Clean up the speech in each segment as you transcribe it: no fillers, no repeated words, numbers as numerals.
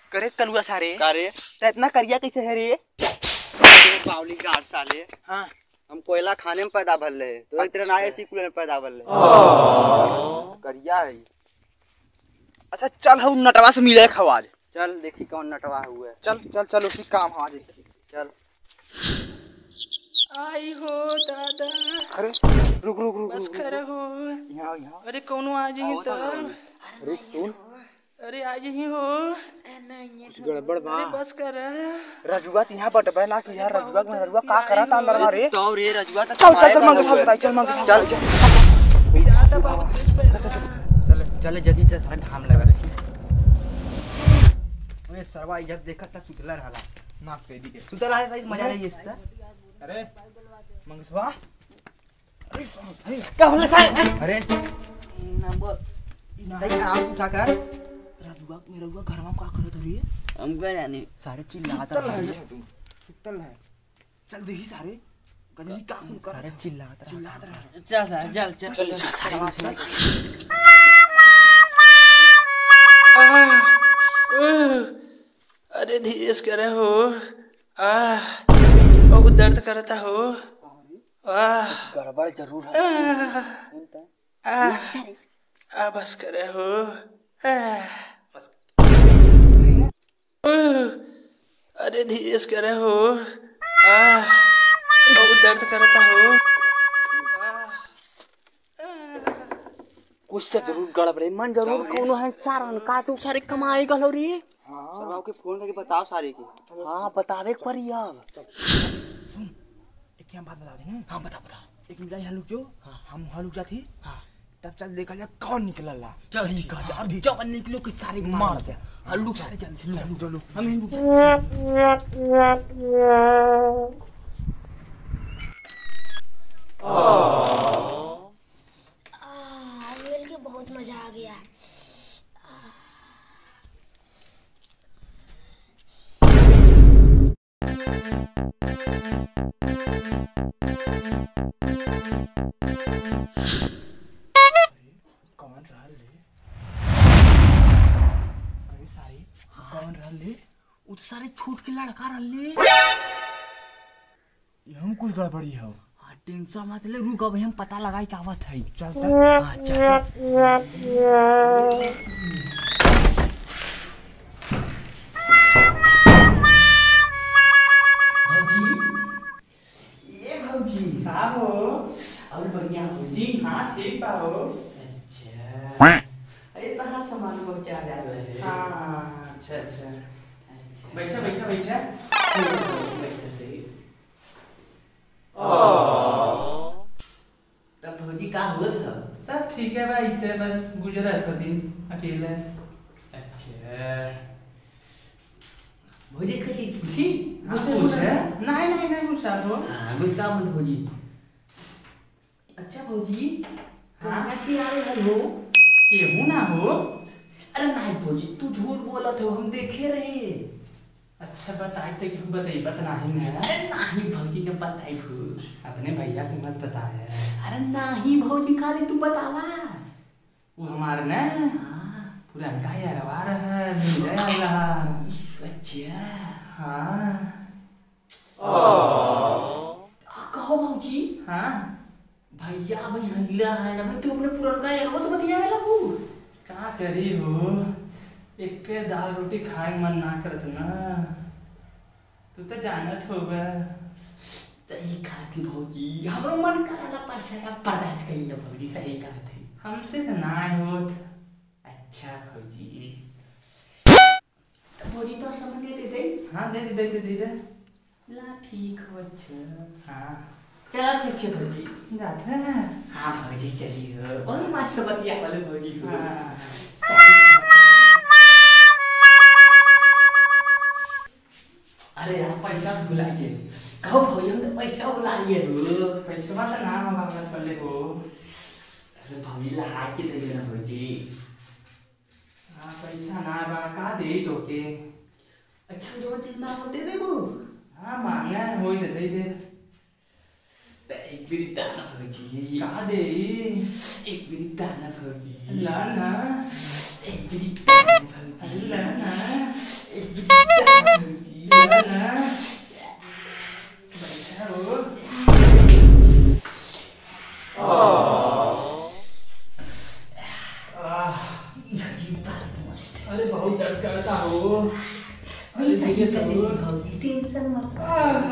करे कलुआ सारे करे तो इतना करिया कैसे है रे? पावली गार्ड साले हाँ हम कोयला खाने में पैदा भर ले तो एक तरह ना ऐसी कूलर में पैदा भर ले करिया है। अच्छा चल हम नटवा से मिले खवाज। चल देखी कौन नटवा हुआ है। चल चल चल उसी काम आ जाए। चल आई हो दादा। अरे रुक रुक रुक बस कर हो। यहाँ यहाँ अरे कौनो आ जाइए तो। अरे सुन अरे आ जाइए हो। कुछ गड़बड़ बा। अरे बस कर। रजुआ यहाँ बटबे ना कि यार रजुआ का करा था अंदर रे? तो रे रजुआ चल चल चल मंगे साहब चल मंगे साहब चल ज्यादा बहुत चल चल जल्दी चल सारा घाम लगा ओए सरवा जब देखा तब सुतला रहला नाच कर दी के सुतला है भाई मजा रही है इसका। अरे मंगे साहब अरे क्या बोले साहब? अरे नंबर नहीं आराम उठा कर रजुआ मेरा रजुआ घर में का करत रे? हम क्या जाने सारे चिल्लाता है सुतल है। चल देखी सारे कहीं का कर सारे चिल्लाता है। चल चल सारे अरे धीरे से करे हो। बहुत दर्द करता हो। गड़बड़ जरूर है। बस करे हो। अरे धीरे से करे हो। बहुत दर्द करता हो। कुछ तो जरूर गड़बड़ है। मन जरूर कोनो है सारन का से सारे कमाई गलो रे। सरवा के फोन करके बताओ सारे की। हाँ बतावे के पड़ी अब। सुन एक क्या बात बता देंगे। हाँ बता बता। एक मिनट यहाँ रुक जो। हाँ हम वहाँ रुक जाती। हाँ तब चल देखा जाए कौन निकला ला। चल ठीक है और जब निकलो कि सारे मार दे। हाँ लुक सारे जल्दी से लुक चलो हम लुक। मिल के बहुत मजा आ गया। कौन रहा ले? अरे सारे कौन रहा ले? वो तो सारे छूट के लड़का रहा ले। ये हम कुछ गड़बड़ी है। हाँ टेंशन मत ले रुक अब हम पता लगाई क्या बात है। चल चल हाँ चल भौजी हाँ हो और बढ़िया भौजी। हाँ ठीक बा हो। अच्छा अरे तहां सामान पहुंचा रहे हैं। हाँ अच्छा अच्छा बैठा बैठा बैठा। तब भौजी का हुआ था? सब ठीक है भाई से बस गुजरा था दिन अकेले। अच्छा भौजी कैसी खुशी कुछ है? नहीं नहीं नहीं गुस्सा हो। गुस्सा मत भौजी। अच्छा भौजी हाँ? कहाँ के आ रहे हो? केहू ना हो। अरे नहीं भौजी तू झूठ बोला था हम देखे रहे। अच्छा बताई तो क्यों बताई बतना ही नहीं। अरे नहीं भौजी ने बताई भू। अपने भैया की मत बताया। अरे नहीं भौजी खाली तू बतावा। वो हमारे ना पुरानका यारवा रहा मिल रहा। अच्छा हाँ कहो भौजी। हाँ भैया भैया है ना मैं तो अपने पुरानका यारवा से बतिया लगू। क्या करी हो एक के दाल रोटी खाए मन ना करत ना। तू तो जानत होगा। सही खाती भौजी हमरो मन करला पर से बर्दाश्त कर लो भौजी सही कहत है। हमसे तो ना होत। अच्छा भौजी तो भौजी तो सामने दे दे। हाँ दे दे दे दे दे। ला ठीक हो अच्छा। हाँ चला थे अच्छे भौजी। जाता है। हाँ भौजी चलिए और मस्त बतिया वाले भौजी हो। हाँ अरे यार पैसा भुलाइए। कहो भौजी हम तो पैसा भुलाइए हो। पैसा तो ना मांगत पड़े हो। अरे भौजी ला के दे देना भौजी। हाँ पैसा ना बा का दे तो के। अच्छा जो चीज मांगो दे देबो। हाँ मांगा है हो दे दे। एक बिरी दाना भौजी। का दे एक बिरी दाना भौजी। ला ना एक बिरी दाना भौजी। ला ना एक अरे बहुत दर्द करता हो। अरे सही सीरियस कर हो। देती भौजी, टेंशन मत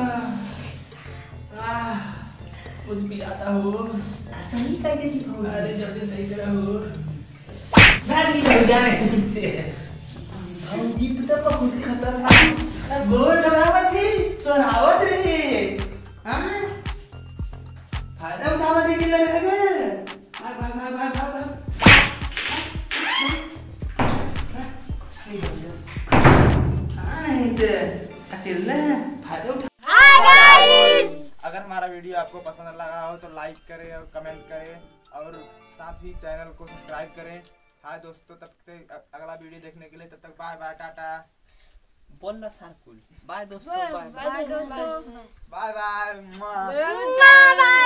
मुझे पिलाता हो। सही कर देती अरे भौजी। जल्दी सही करा हो। भागी भैया भौजी तो बहुत खतरनाक। अरे बोल दबावत थी सोरावत रहे। हां फायदा उठावा दे के लगे। भाग भाग भाग भाग भाग भाग। नहीं तो अकेले फायदा उठा। अगर हमारा वीडियो आपको पसंद लगा हो तो लाइक करें और कमेंट करें और साथ ही चैनल को सब्सक्राइब करें। हाय दोस्तों, तब तक अगला वीडियो देखने के लिए, तब तक बाय बाय टाटा। बोलना सर कुल बाय दोस्तों, बाय बाय दोस्तों। Bye bye. Bye bye.